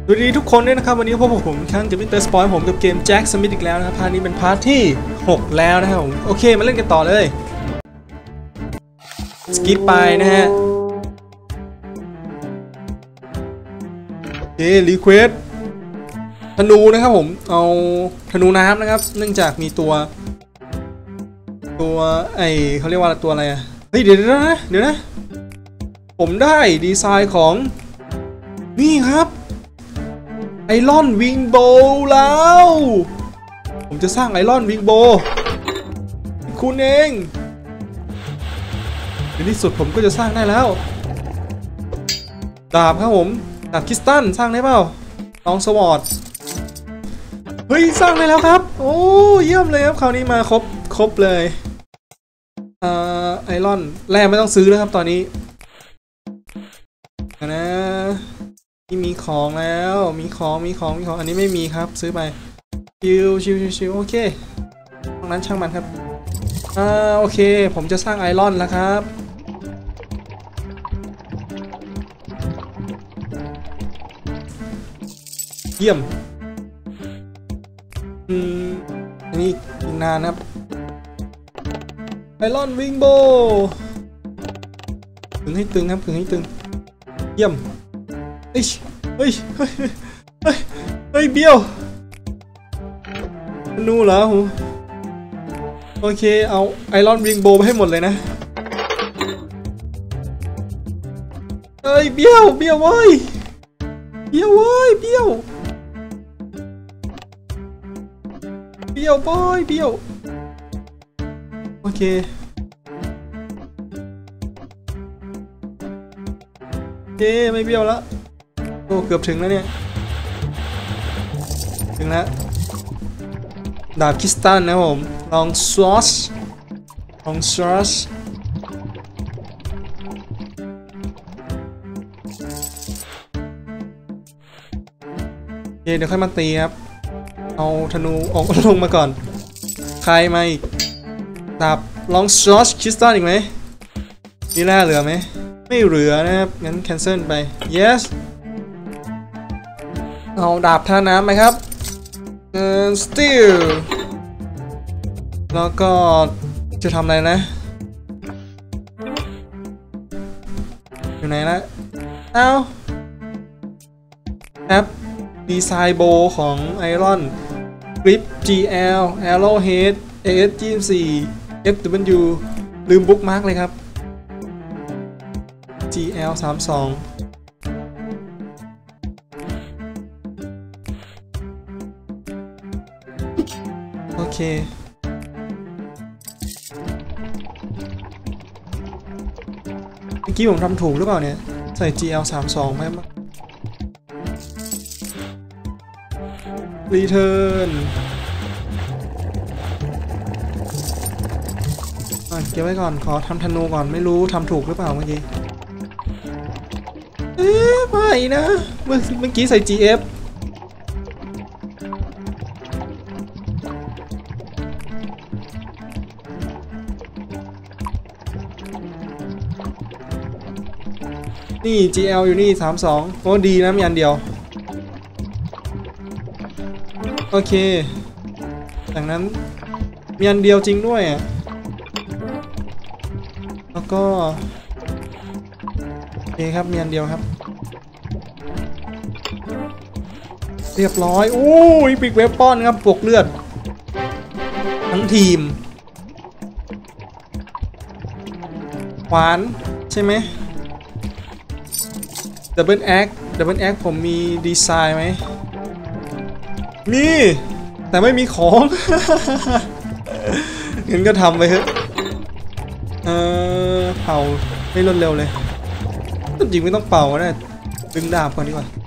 สวัสดีทุกคนด้วยนะครับวันนี้พบกับผมครั้งกับมิสเตอร์สปอยผมกับเกมแจ็คสมิธอีกแล้วนะครับพาร์ทนี้เป็นพาร์ทที่6แล้วนะครับผมโอเคมาเล่นกันต่อเลยสกิปไปนะฮะรีเควสธนูนะครับผมเอาธนูน้ำนะครับเนื่องจากมีตัวเขาเรียกว่าตัวอะไรอะเฮ้ยเดี๋ยวนะผมได้ดีไซน์ของนี่ครับไอรอนวิงโบแล้วผมจะสร้างไอรอนวิงโบคุณเองในที่สุดผมก็จะสร้างได้แล้วดาบครับผมดาบคริสตัลสร้างได้เปล่าลองสวอตเฮ้ยสร้างได้แล้วครับโอ้เยี่ยมเลยครับคราวนี้มาครบเลยไอรอนแร่ไม่ต้องซื้อแล้วครับตอนนี้นะที่มีของแล้วมีของอันนี้ไม่มีครับซื้อไปชิวโอเคตรงนั้นช่างมันครับโอเคผมจะสร้างไอรอนแล้วครับเยี่ยมอันนี้อีกนานครับไอรอนวิงโบถึงให้ตึงครับถึงให้ตึงเยี่ยมเฮ้ยเบี้ยวนูเหรอหูโอเคเอาไอรอนวิงโบไปให้หมดเลยนะเฮ้ยเบี้ยวเว้ยเบี้ยวบอยเบี้ยวโอเคไม่เบี้ยวแล้วโอ้เกือบถึงแล้วเนี่ยถึงแล้วดาบคริสตัลนะผมลองซอสเดี๋ยวค่อยมาตีครับเอาธนูออกลงมาก่อนใครมาอีกดาบลองซอสคริสตัลอีกไหมนี่แร่เหลือไหมไม่เหลือนะครับงั้น cancel ไป yes เอาดาบท่าน้ำไหมครับsteel แล้วก็จะทำอะไรนะอยู่ไหนละเอาแอปดีไซน์โบของไอรอนกริป GL Arrowhead AS24 FW ลืมบุ๊กมาร์กเลยครับGL32 โอเคเมื่อกี้ผมทำถูกหรือเปล่าเนี่ยใส่ GL32 ไหมรีเทิร์นเก็บไว้ก่อนขอทำธนูก่อนไม่รู้ทำถูกหรือเปล่าเมื่อกี้ไม่นะเมื่อกี้ใส่ GF นี่ GL อยู่นี่32โอ้ดีนะมีอันเดียวโอเคจากนั้นมีอันเดียวจริงด้วยแล้วก็โอเคครับมีอันเดียวครับเรียบร้อยโอ้ยปิกเวปป้อนครับปกเลือดทั้งทีมขวานใช่ไหมดับเบิลแอคผมมีดีไซน์ไหมมีแต่ไม่มีของงั้นก็ทำไปเถอะเผาให้รวดเร็วเลยจริงไม่ต้องเป่านะดึงดาบก่อนดีกว่า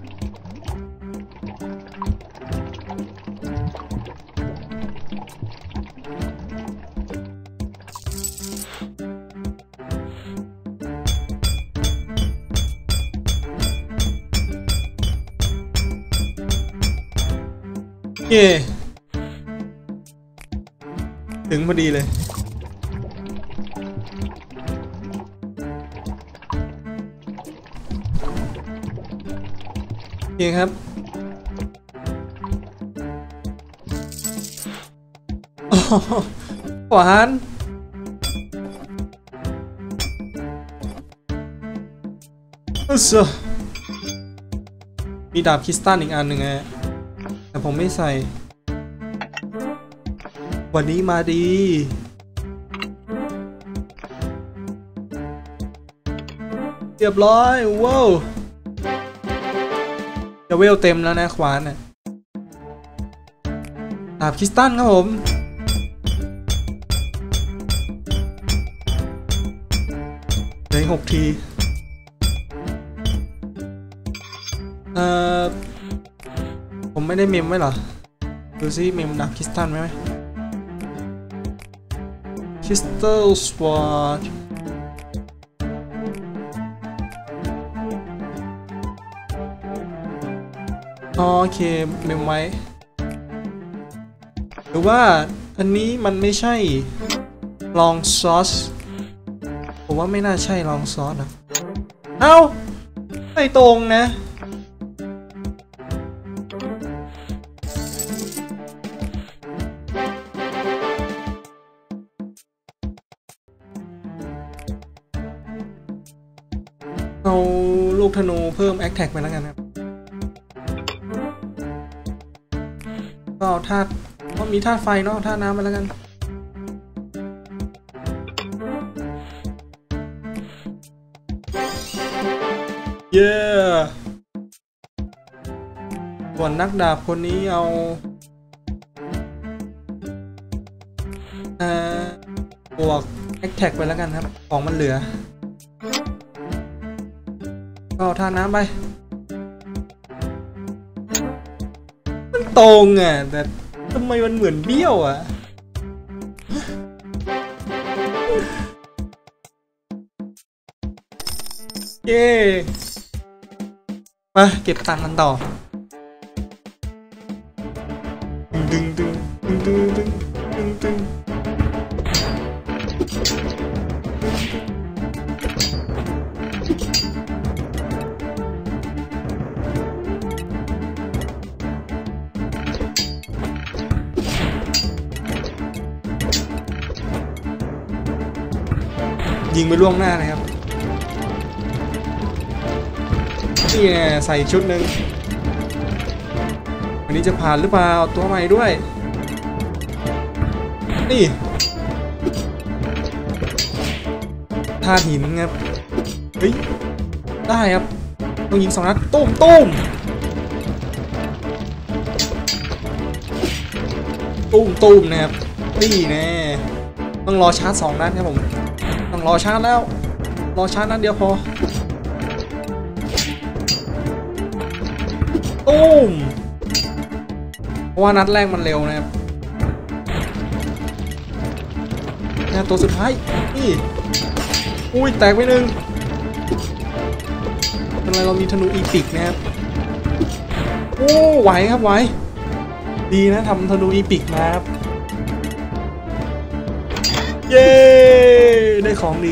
ถึงพอดีเลย โเคครับขวานมีดาบคริสตัลอีกอันหนึ่งไงแต่ผมไม่ใส่วันนี้มาดีเรียบร้อยว้าวจะเวลเต็มแล้วนะขวานน่ะดาบคริสตัลครับผมเหลือ6 ทีผมไม่ได้เมมไว้เหรอดูซิเมมดาบคริสตัลไหมคริสตัลสวอร์ดโอเคเมมไว้หรือว่าอันนี้มันไม่ใช่ลองซอสผมว่าไม่น่าใช่ลองซอสนะเอ้าไม่ตรงนะเอาลูกธนูเพิ่มแอคแท็กไปแล้วกันครับก็เอาธาตุก็มีธาตุไฟเนาะธาตุน้ำไปแล้วกันเย้ส่วนนักดาบคนนี้เอาบวกแอคแท็กไปแล้วกันครับของมันเหลือก็ทานน้ำไปมันตรงอ่ะแต่ทำไมมันเหมือนเบี้ยวอ่ะเย้มาเก็บตังค์กันต่อดึงดึงดึงดึงดึงดึงดึงยิงไปล่วงหน้าเลยครับนี่ไงใส่ชุดหนึ่งวันนี้จะผ่านหรือเปล่าตัวใหม่ด้วยนี่ธาตุหินครับเฮ้ยได้ครับต้องยิง2 นัดตุ้มตุ้มตุ้มตุ้มนะครับนี่แน่ต้องรอชาร์จ2 นัดครับผมต้องรอชาร์จแล้วรอชาร์จนัดเดียวพอตุ้มเพราะว่านัดแรกมันเร็วนะครับตัวสุดท้ายนี่อุ้ยแตกไป1ทำไมเรามีธนูอีพิกนะครับโอ้ไหวครับไหวดีนะทำธนูอีพิกมาครับเย้ได้ของดี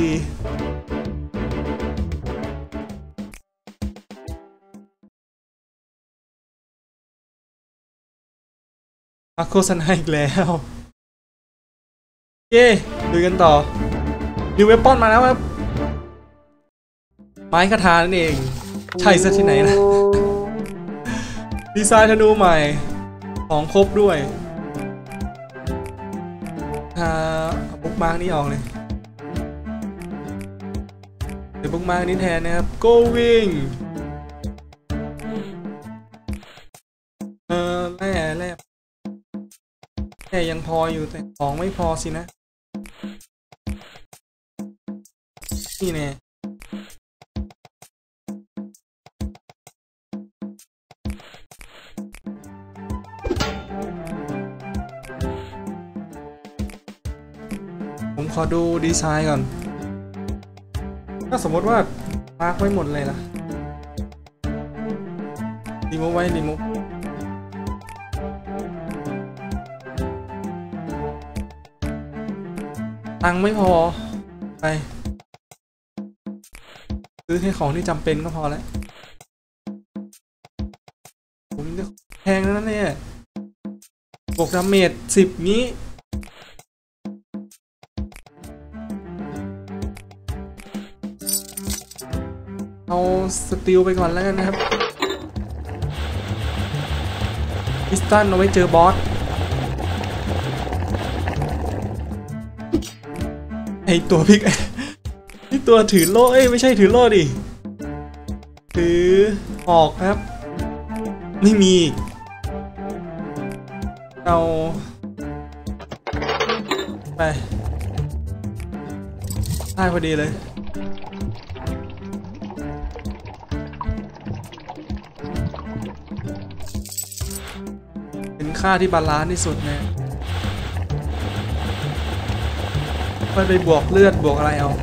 มาโฆษณาอีกแล้วเย้ดูกันต่อนิวเวปอนมาแล้วครับไม้คาถานั่นเองใช่ซะที่ไหนนะดีไซน์ธนูใหม่ของครบด้วยเอาบุ๊กมาร์กนี้ออกเลยเดี๋ยวบุ๊กมาร์กนี้แทนนะครับ going แร่แต่ยังพออยู่แต่ของไม่พอสินะนี่แน่ผมขอดูดีไซน์ก่อนถ้าสมมติว่ามาร์กไว้หมดเลยล่ะรีมูฟไว้รีมูฟตังค์ไม่พอไปซื้อแค่ของที่จำเป็นก็พอแล้วพงนั่นเนี่ยบวกดาเมจ10งี้เอาสติลไปก่อนแล้วกันนะครับพิสตันเอาไว้เจอบอสไอตัวพิกไอตัวถือโล่ไม่ใช่ถือโล่ดิถือออกครับไม่มีเอาไปได้พอดีเลยเป็นค่าที่บาลานซ์ที่สุดนะไม่ไปบวกเลือดบวกอะไรเอา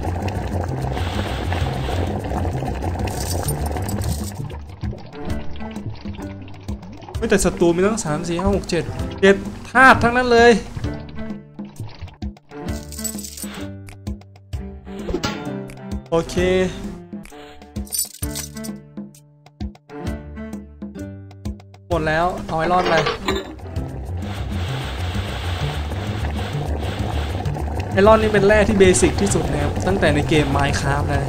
ไม่แต่ศัตรูมีตั้ง3 4 5 6 7ธาตุทั้งนั้นเลยโอเคหมดแล้วเอาให้รอดไปไอรอนนี่เป็นแร่ที่เบสิกที่สุดนะครับตั้งแต่ในเกม Minecraft เลย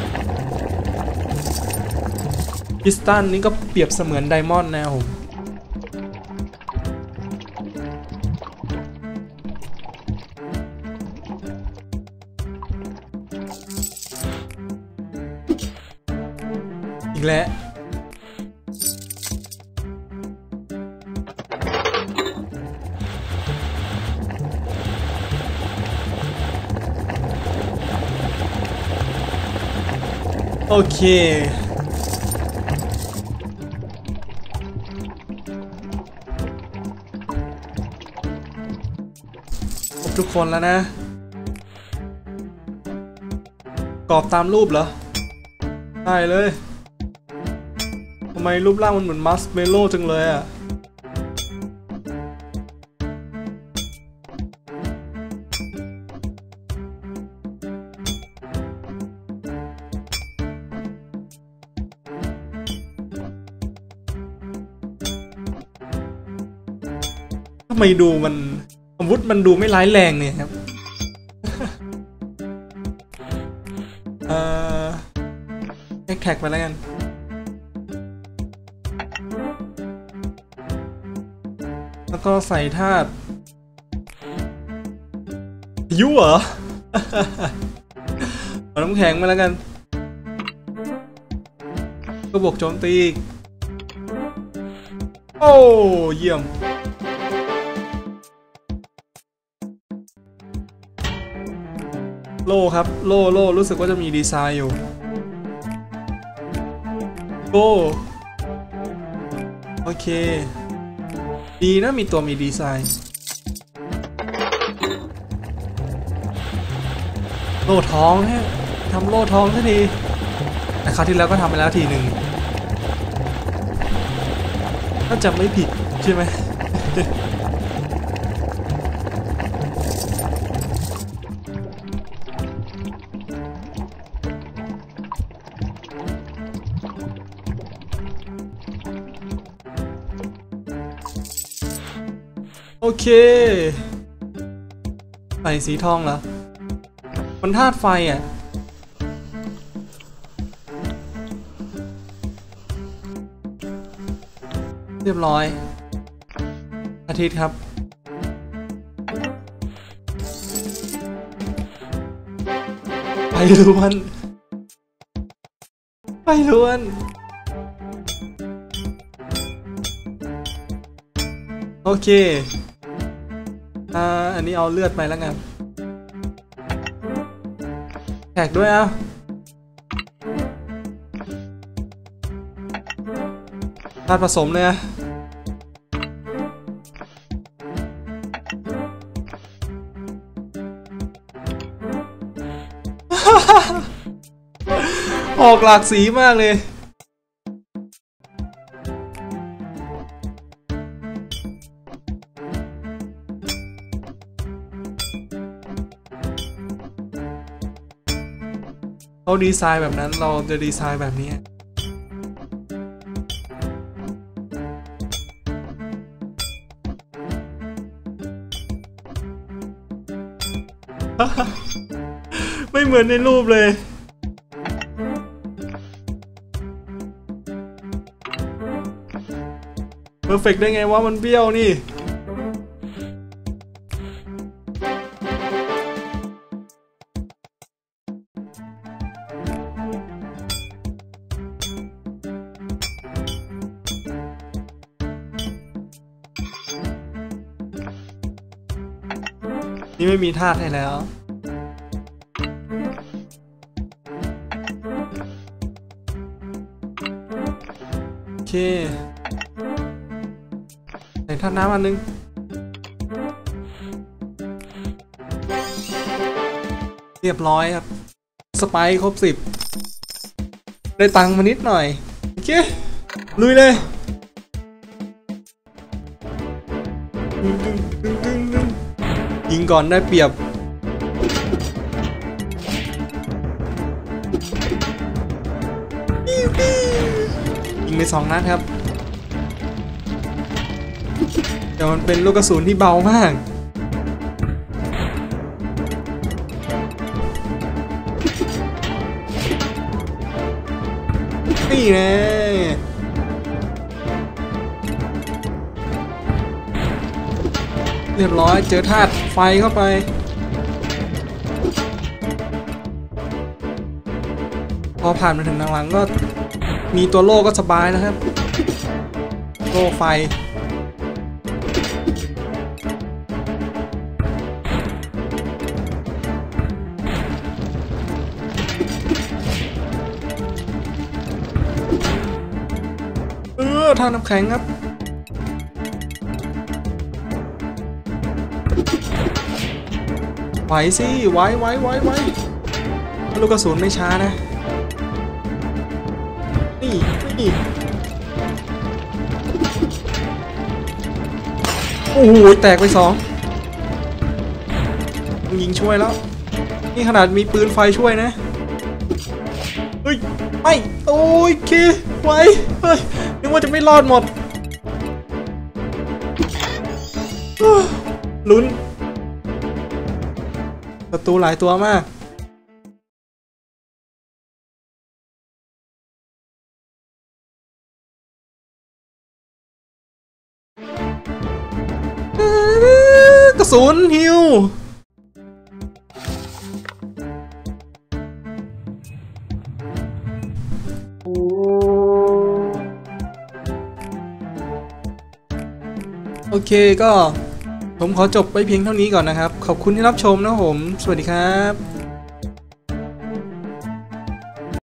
พิสตันนี่ก็เปรียบเสมือนไดมอนด์นะผมอีกแล้วโอเคทุกคนแล้วนะกรอบตามรูปเหรอได้เลยทำไมรูปร่างมันเหมือนมัสเมโล่จังเลยอ่ะทำไมดูมันอาวุธมันดูไม่ร้ายแรงเนี่ยครับแท็กไปแล้วกันแล้วก็ใส่ธาตุยุเหรอ เอาน้ำแข็งมาแล้วกันก็บวกโจมตีโอ้เยี่ยมโล่ครับโล่รู้สึกว่าจะมีดีไซน์อยู่โก้โอเคดีนะมีตัวมีดีไซน์โล่ท้องฮะทำโล่ท้องสักทีแต่คราวที่แล้วก็ทำไปแล้วทีหนึ่งถ้าจำไม่ผิดใช่ไหม โอเคใส่สีทองเหรอมันธาตุไฟอ่ะเรียบร้อยอาทิตย์ครับไปล้วนไปล้วนโอเคอันนี้เอาเลือดไปแล้วกันแท็กด้วยธาตุผสมเลยนะออกหลากสีมากเลยเขาดีไซน์แบบนั้นเราจะดีไซน์แบบนี้ไม่เหมือนในรูปเลยเพอร์เฟกต์ได้ไงว่ามันเบี้ยวนี่นี่ไม่มีธาตุให้แล้วโอเคใส่ธาตุน้ำอันนึงเรียบร้อยครับสไปค์ครบ10ได้ตังค์มานิดหน่อยโอเคลุยเลยยิงก่อนได้เปรียบยิงไป2 นัดครับแต่มันเป็นลูกกระสุนที่เบามากนี่แน่เรียบร้อยเจอธาตุไฟเข้าไปพอผ่านมาถึงหลังๆก็มีตัวโล่ก็สบายนะครับโล่ไฟท่าน้ำแข็งครับไหวสิไหวลูกกระสุนไม่ช้านะนี่โอ้โหแตกไป2ยิงช่วยแล้วนี่ขนาดมีปืนไฟช่วยนะเฮ้ยไม่โอเคไหวเฮ้ยนึกว่าจะไม่รอดหมดลุ้นศัตรูหลายตัวมากกระสุนฮิวโอเคก็ผมขอจบไปเพียงเท่านี้ก่อนนะครับขอบคุณที่รับชมนะผมสวัสดีครับ